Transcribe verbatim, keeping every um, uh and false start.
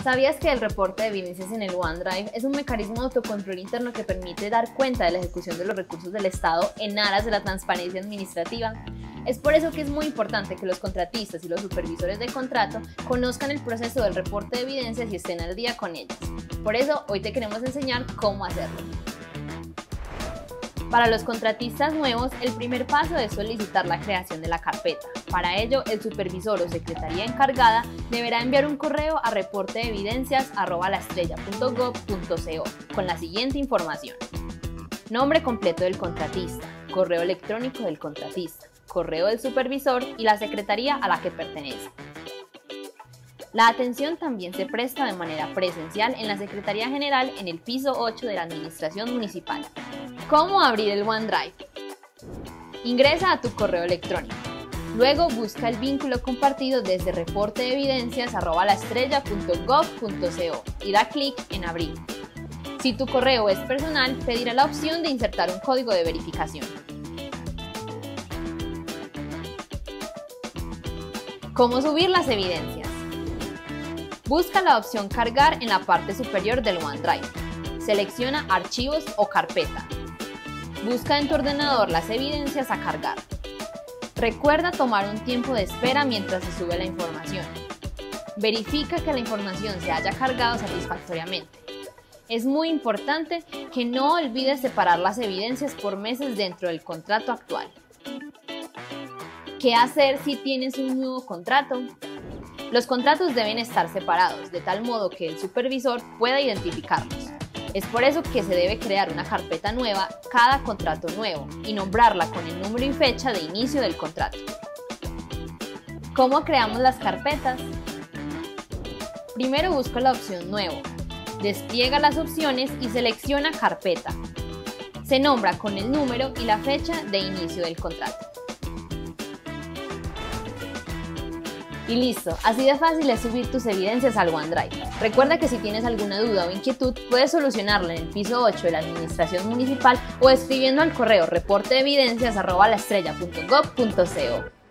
¿Sabías que el reporte de evidencias en el OneDrive es un mecanismo de autocontrol interno que permite dar cuenta de la ejecución de los recursos del Estado en aras de la transparencia administrativa? Es por eso que es muy importante que los contratistas y los supervisores de contrato conozcan el proceso del reporte de evidencias y estén al día con ellas. Por eso, hoy te queremos enseñar cómo hacerlo. Para los contratistas nuevos, el primer paso es solicitar la creación de la carpeta. Para ello, el supervisor o secretaría encargada deberá enviar un correo a reportedeevidencias arroba la estrella punto gov punto co con la siguiente información: nombre completo del contratista, correo electrónico del contratista, correo del supervisor y la secretaría a la que pertenece. La atención también se presta de manera presencial en la Secretaría General en el piso ocho de la Administración Municipal. ¿Cómo abrir el OneDrive? Ingresa a tu correo electrónico. Luego busca el vínculo compartido desde reportedeevidencias arroba la estrella punto gov punto co y da clic en Abrir. Si tu correo es personal, pedirá la opción de insertar un código de verificación. ¿Cómo subir las evidencias? Busca la opción Cargar en la parte superior del OneDrive. Selecciona Archivos o Carpeta. Busca en tu ordenador las evidencias a cargar. Recuerda tomar un tiempo de espera mientras se sube la información. Verifica que la información se haya cargado satisfactoriamente. Es muy importante que no olvides separar las evidencias por meses dentro del contrato actual. ¿Qué hacer si tienes un nuevo contrato? Los contratos deben estar separados, de tal modo que el supervisor pueda identificarlos. Es por eso que se debe crear una carpeta nueva cada contrato nuevo y nombrarla con el número y fecha de inicio del contrato. ¿Cómo creamos las carpetas? Primero busca la opción Nuevo, despliega las opciones y selecciona Carpeta. Se nombra con el número y la fecha de inicio del contrato. Y listo, así de fácil es subir tus evidencias al OneDrive. Recuerda que si tienes alguna duda o inquietud, puedes solucionarla en el piso ocho de la Administración Municipal o escribiendo al correo reportedeevidencias arroba la estrella punto gov punto co.